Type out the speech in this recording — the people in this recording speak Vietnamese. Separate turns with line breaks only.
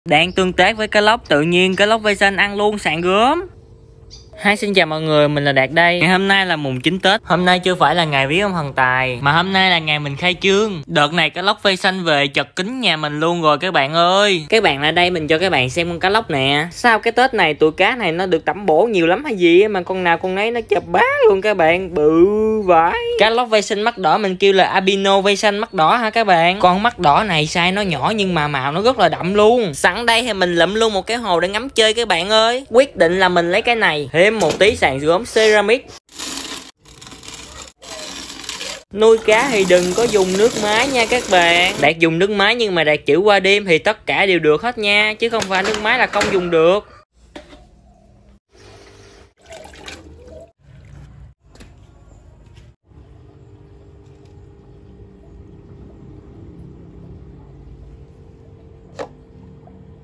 Đang tương tác với cá lóc, tự nhiên cá lóc vây xanh ăn luôn sạn gớm. Hi, xin chào mọi người, mình là Đạt đây. Ngày hôm nay là mùng 9 Tết. Hôm nay chưa phải là ngày viếng ông thần tài, mà hôm nay là ngày mình khai trương. Đợt này cá lóc vây xanh về chật kín nhà mình luôn rồi các bạn ơi. Các bạn lại đây mình cho các bạn xem con cá lóc nè. Sao cái Tết này tụi cá này nó được tẩm bổ nhiều lắm hay gì mà con nào con nấy nó chập bá luôn các bạn, bự vãi. Cá lóc vây xanh mắt đỏ mình kêu là albino vây xanh mắt đỏ ha các bạn. Con mắt đỏ này size nó nhỏ nhưng mà màu nó rất là đậm luôn. Sẵn đây thì mình lụm luôn một cái hồ để ngắm chơi các bạn ơi. Quyết định là mình lấy cái này, thêm một tí sàn gốm ceramic. Nuôi cá thì đừng có dùng nước máy nha các bạn. Đạt dùng nước máy nhưng mà Đạt chịu qua đêm thì tất cả đều được hết nha, chứ không phải nước máy là không dùng được.